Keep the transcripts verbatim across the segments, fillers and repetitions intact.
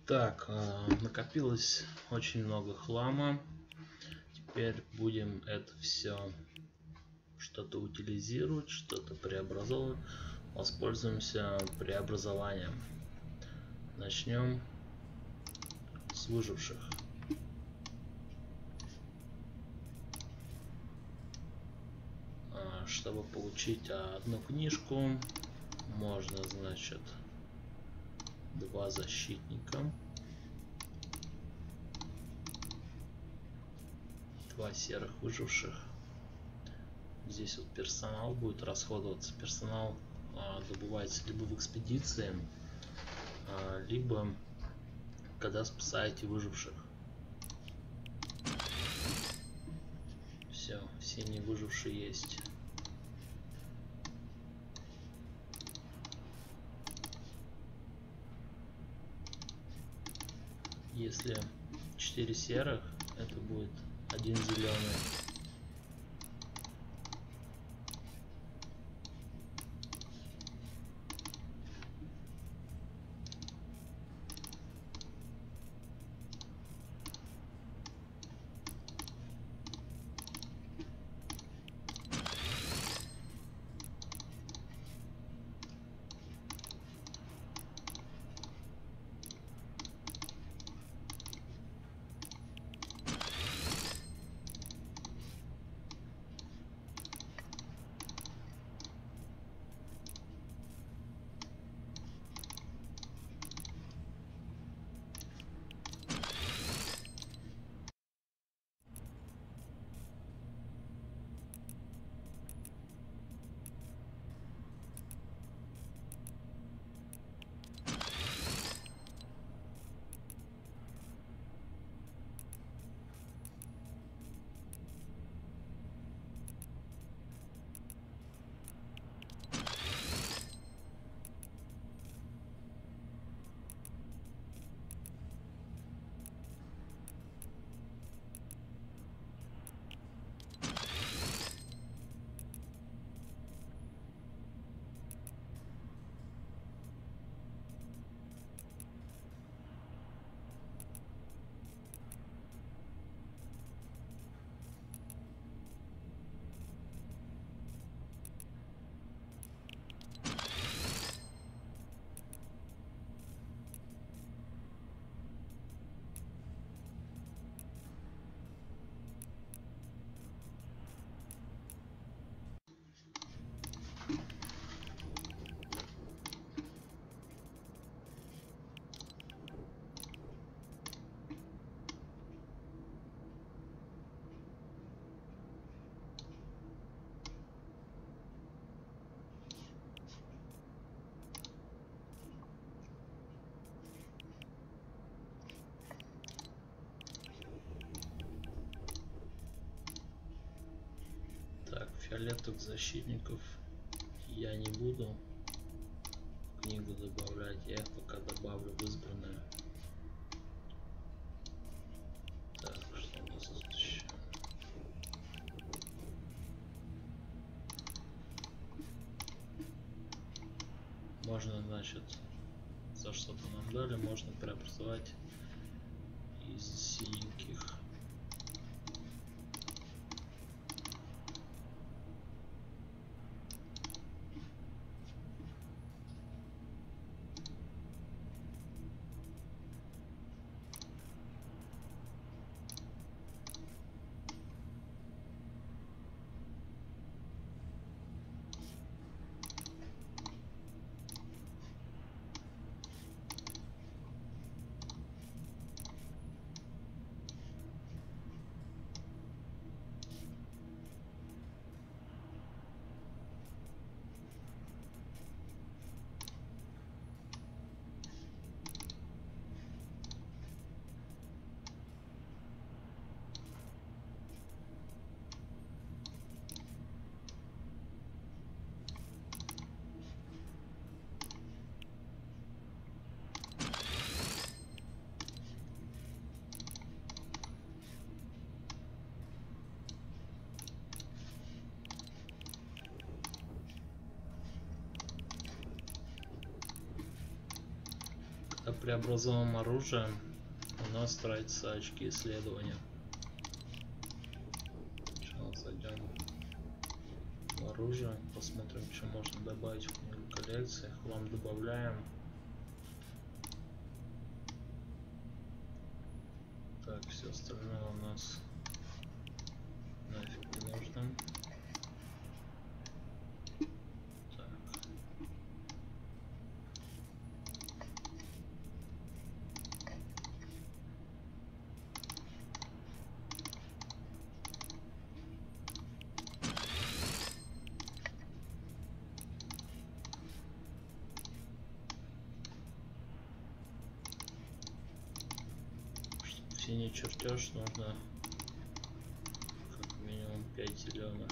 Так, э, накопилось очень много хлама. Теперь будем это все что-то утилизировать, что-то преобразовывать. Воспользуемся преобразованием. Начнем с выживших. Чтобы получить одну книжку, можно, значит, два защитника, два серых выживших. Здесь вот персонал будет расходоваться. Персонал а, добывается либо в экспедиции, а, либо когда спасаете выживших. Все, синие выжившие есть. Если четыре серых, это будет один зеленый. Фиолетовых защитников я не буду в книгу добавлять, я их пока добавлю в избранное. Так, что у нас тут еще? Можно, значит, за что-то нам дали, можно преобразовать из синеньких. преобразованным оружием у нас тратятся очки исследования. Сначала зайдем в оружие, посмотрим, что можно добавить в книгу коллекции. Хлам добавляем. Так, все остальное у нас нафиг не нужно. Так. Чтобы синий чертеж нужно как минимум пять зеленых.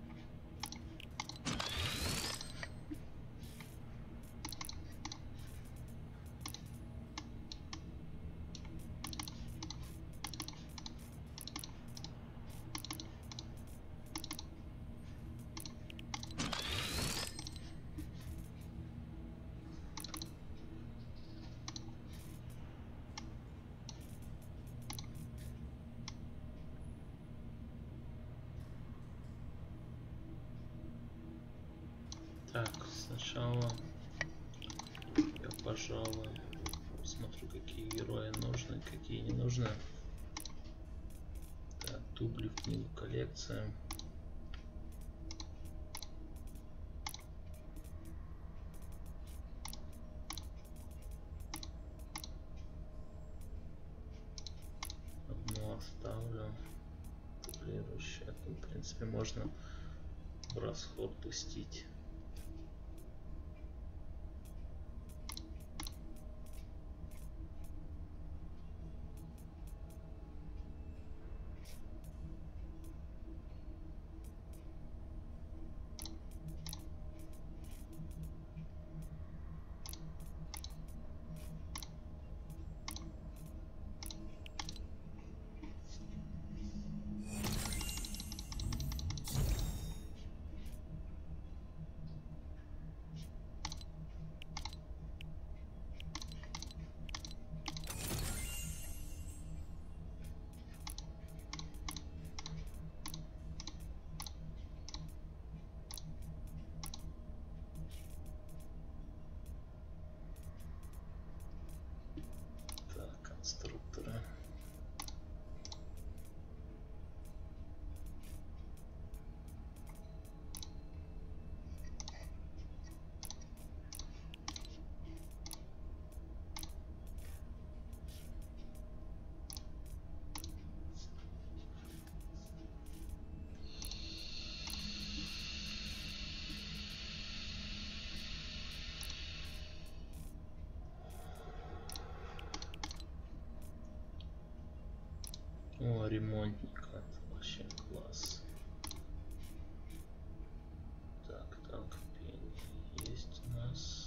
Так, сначала я, пожалуй, посмотрю, какие герои нужны, какие не нужны. Так, дубли в книгу коллекции. Одну оставлю. Дублирующее. Тут, в принципе, можно в расход пустить. Конструкторы. О, ремонтник, это вообще класс. Так, танк пень есть у нас.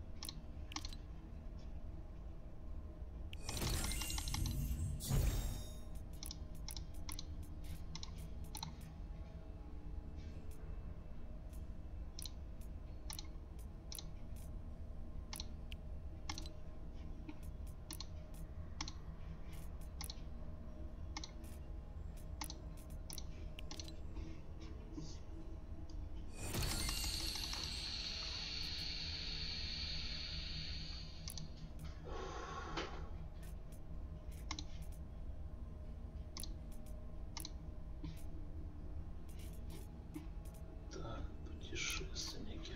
Путешественники.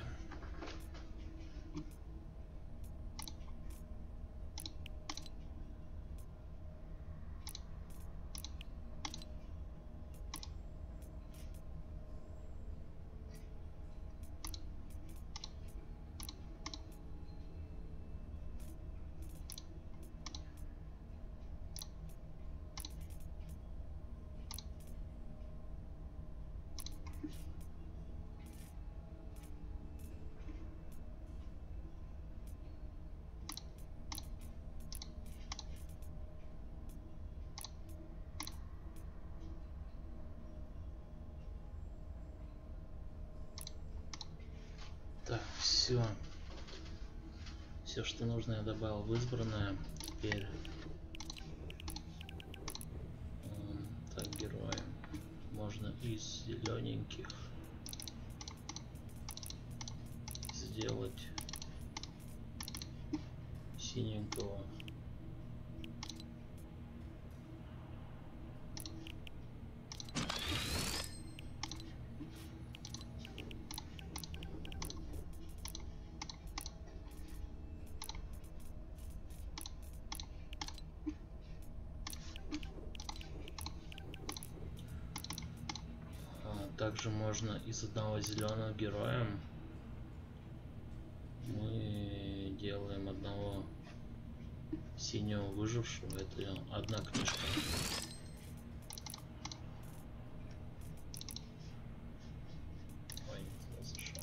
Так, все. Все, что нужно, я добавил в избранное. Теперь так, герои можно из зелененьких сделать синенького. Также можно из одного зеленого героя мы делаем одного синего выжившего. Это одна книжка. Ой, не туда зашел.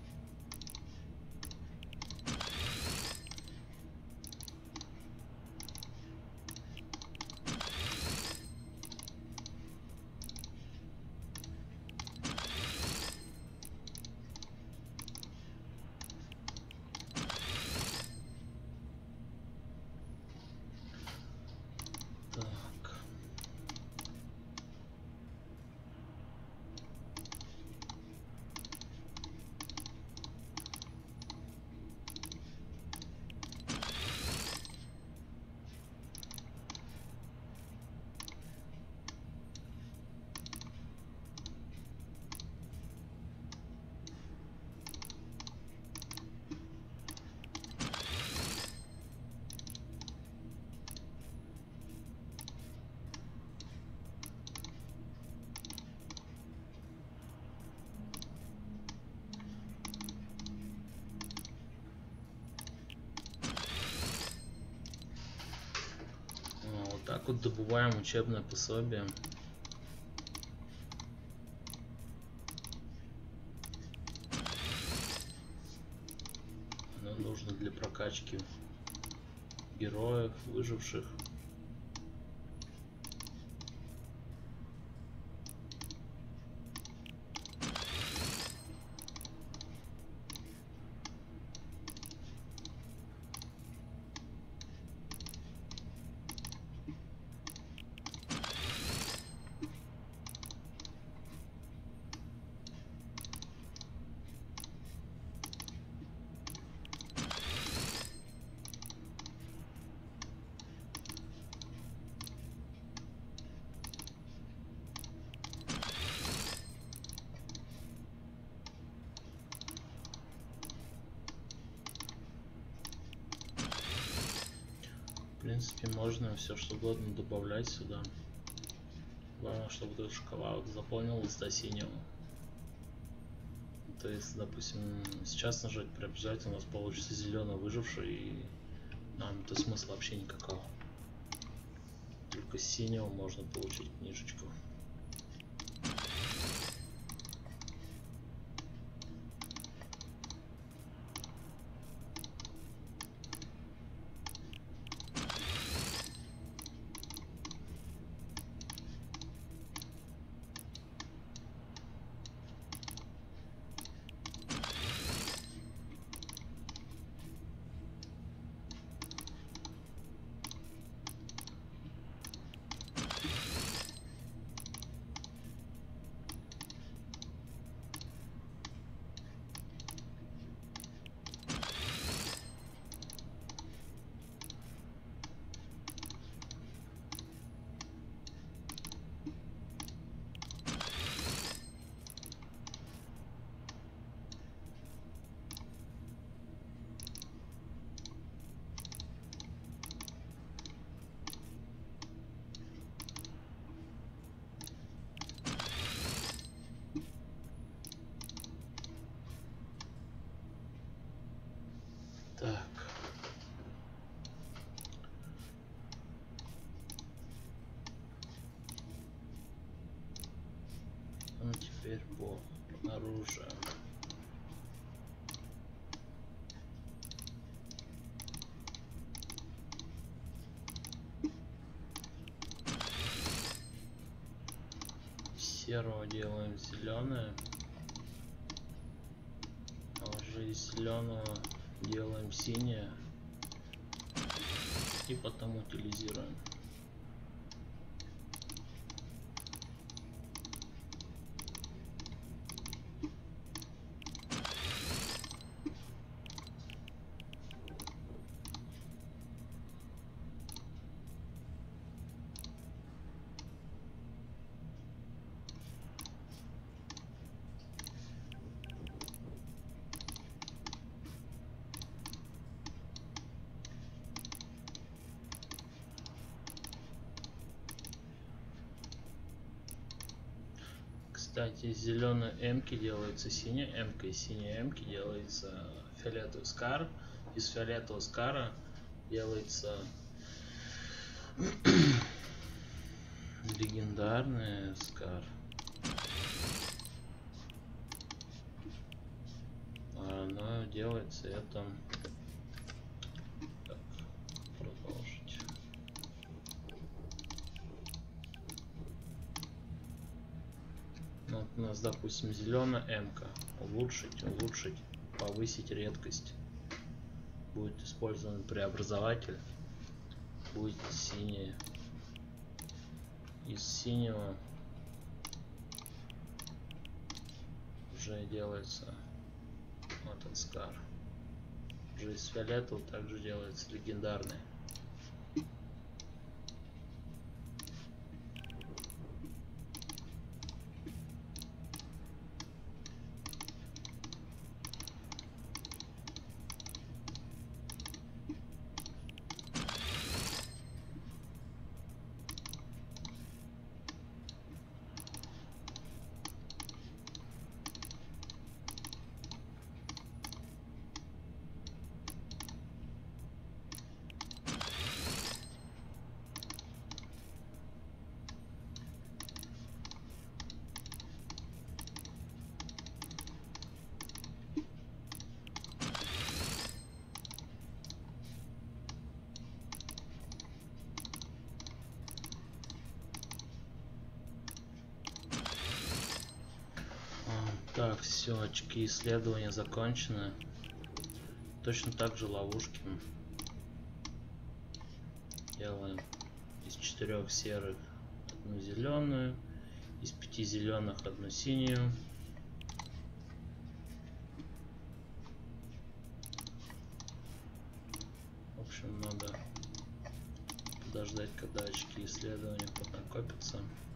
Так вот добываем учебное пособие. Оно нужно для прокачки героев, выживших. В принципе, можно все что угодно добавлять сюда. Главное, чтобы этот шоколад заполнилась до синего. То есть, допустим, сейчас нажать приобретать, у нас получится зеленый выживший, и нам это смысла вообще никакого. Только с синего можно получить книжечку. Так. Ну теперь по оружию. Серого делаем зеленое, а уже из зеленого делаем синее. И потом утилизируем. Кстати, из зеленой эмки делается синяя эмка, из синей эмки делается фиолетовый скар, из фиолетового скара делается легендарный скар. А оно делается это... Так, продолжить. Вот у нас, допустим, зеленая эмка. Улучшить, улучшить, повысить редкость. Будет использован преобразователь. Будет синяя. Из синего уже делается вот этот скар. Уже из фиолетового также делается легендарный. Так, все, очки исследования закончены. Точно так же ловушки делаем из четырех серых одну зеленую, из пяти зеленых одну синюю. В общем, надо подождать, когда очки исследования поднакопятся.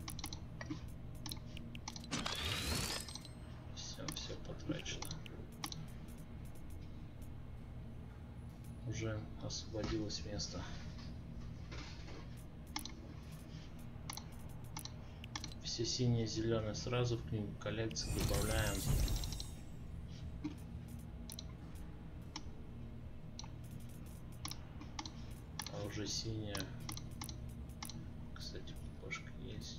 Все потрачено. Уже освободилось место. Все синие и зеленые сразу в книгу коллекции добавляем. А уже синяя, кстати, пупошка есть.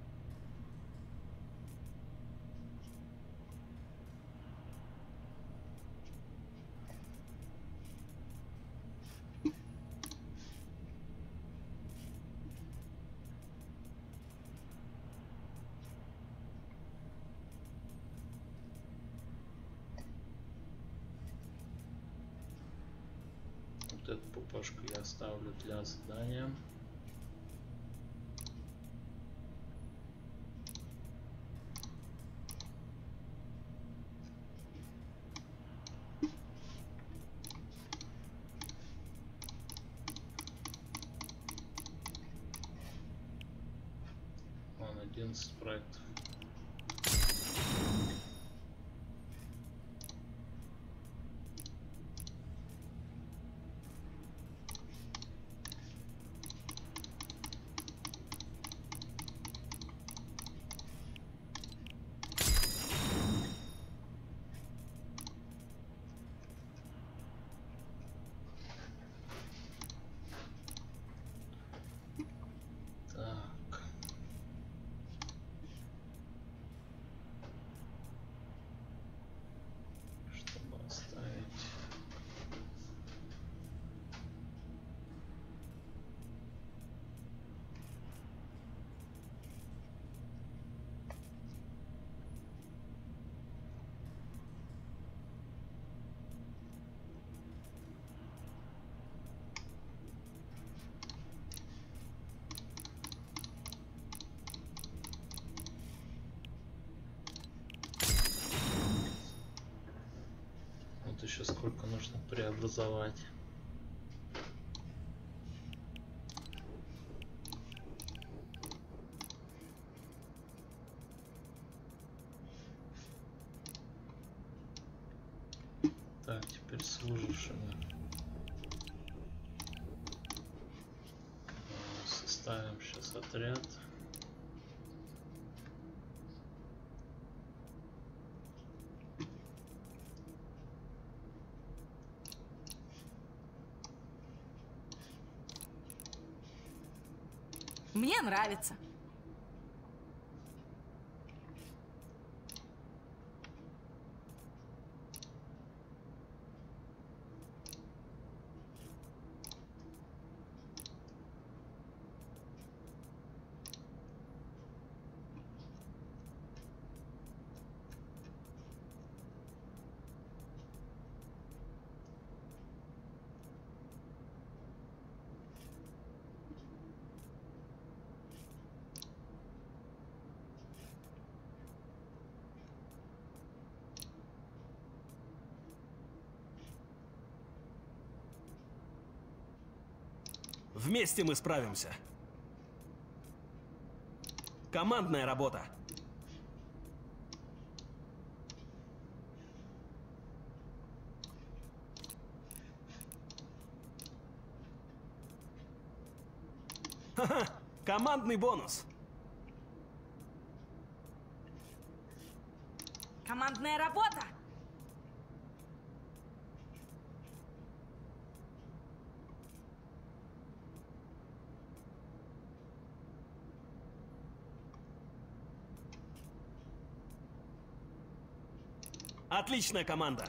Эту пупошку я оставлю для задания. Вон одиннадцать проектов. еще сколько нужно преобразовать. Так, теперь служившими. Составим сейчас отряд. Мне нравится. Вместе мы справимся. Командная работа. Ха-ха! Командный бонус. Командная работа. Отличная команда.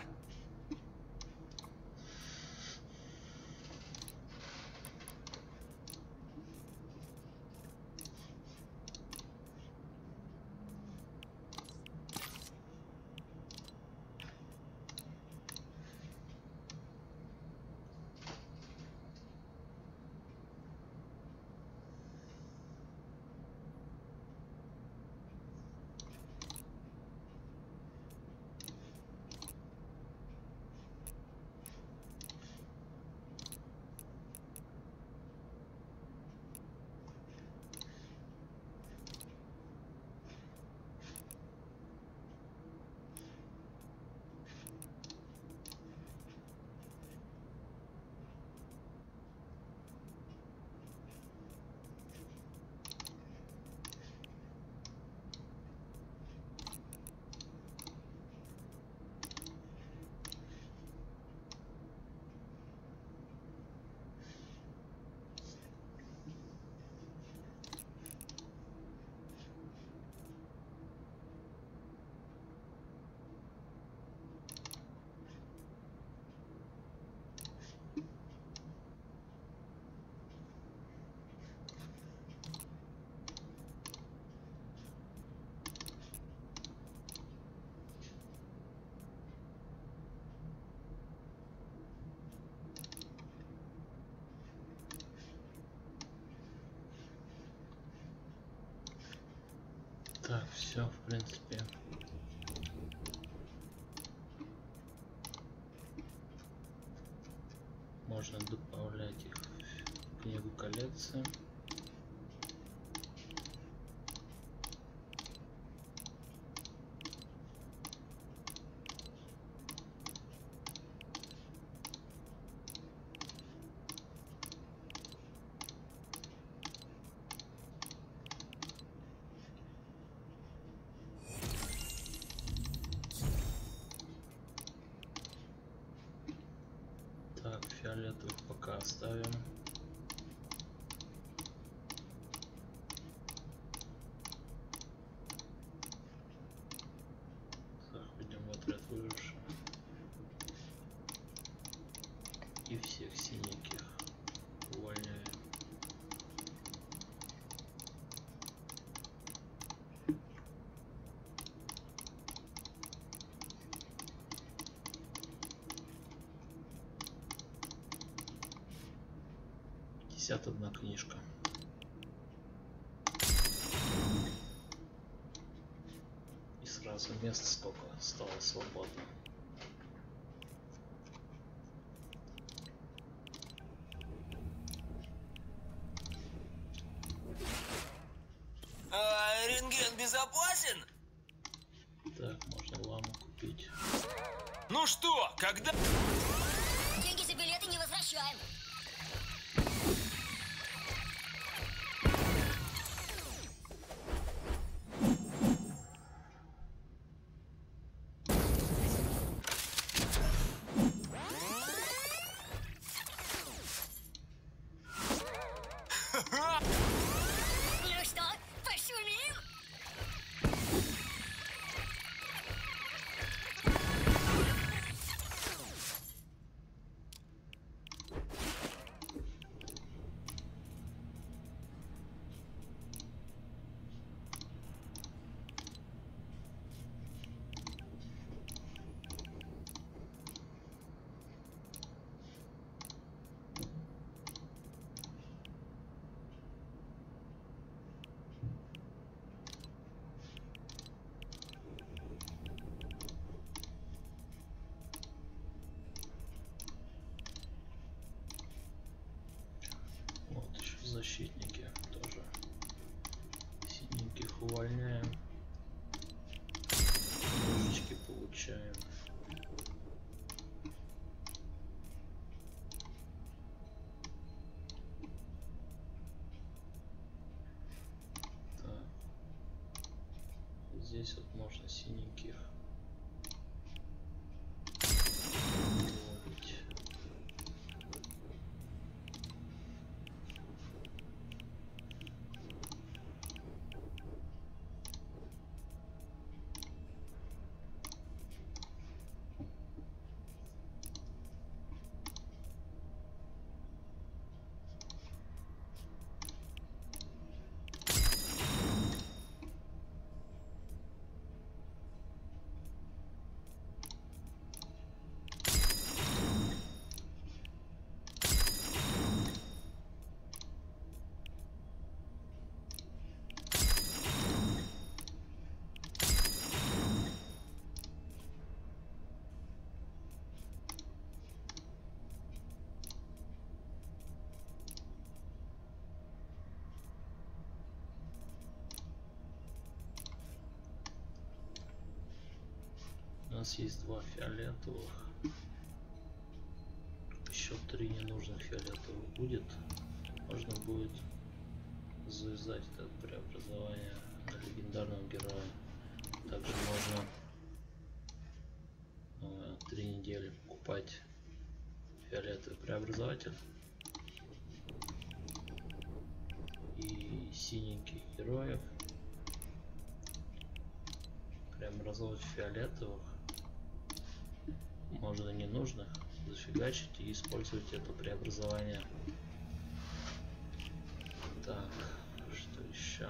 Так, все, в принципе. Можно добавлять их в книгу коллекции. Так, фиолетовых пока оставим. Заходим в отряд выживших. И всех синеньких увольняем. пятьдесят одна книжка. И сразу место сколько стало свободно. Член безопасен? Так, можно ламу купить. Ну что, когда... Деньги за билеты не возвращаем. Ну что, пошумим? Вот еще защитники тоже. Синеньких увольняем. Ножички получаем. Так. Здесь вот можно синеньких уволить. У нас есть два фиолетовых. Еще три ненужных фиолетовых будет. Можно будет завязать это преобразование на легендарного героя. Также можно э, три недели покупать фиолетовый преобразователь и синеньких героев. Преобразовать фиолетовых. Можно ненужных зафигачить и использовать это преобразование. Так, что еще?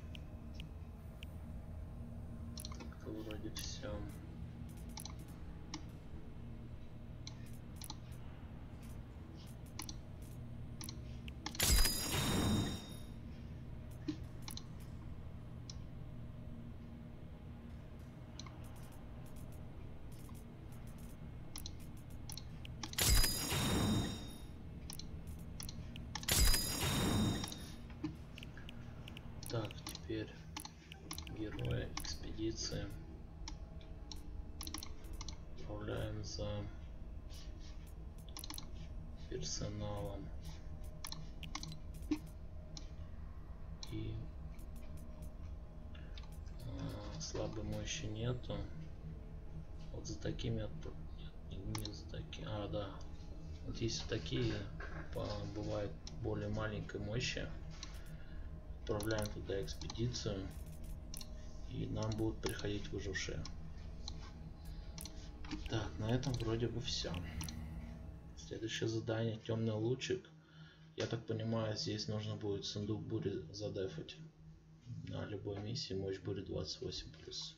Так-то вроде все. Так, теперь героя экспедиции отправляем за персоналом. И а, слабой мощи нету. Вот за такими отп... Нет, не за такими. А, да. Вот если такие по, бывают более маленькой мощи, отправляем туда экспедицию, и нам будут приходить выжившие. Так, на этом вроде бы все. Следующее задание — темный лучик. Я так понимаю, здесь нужно будет сундук бури задефать. На любой миссии мощь бури двадцать восемь плюс.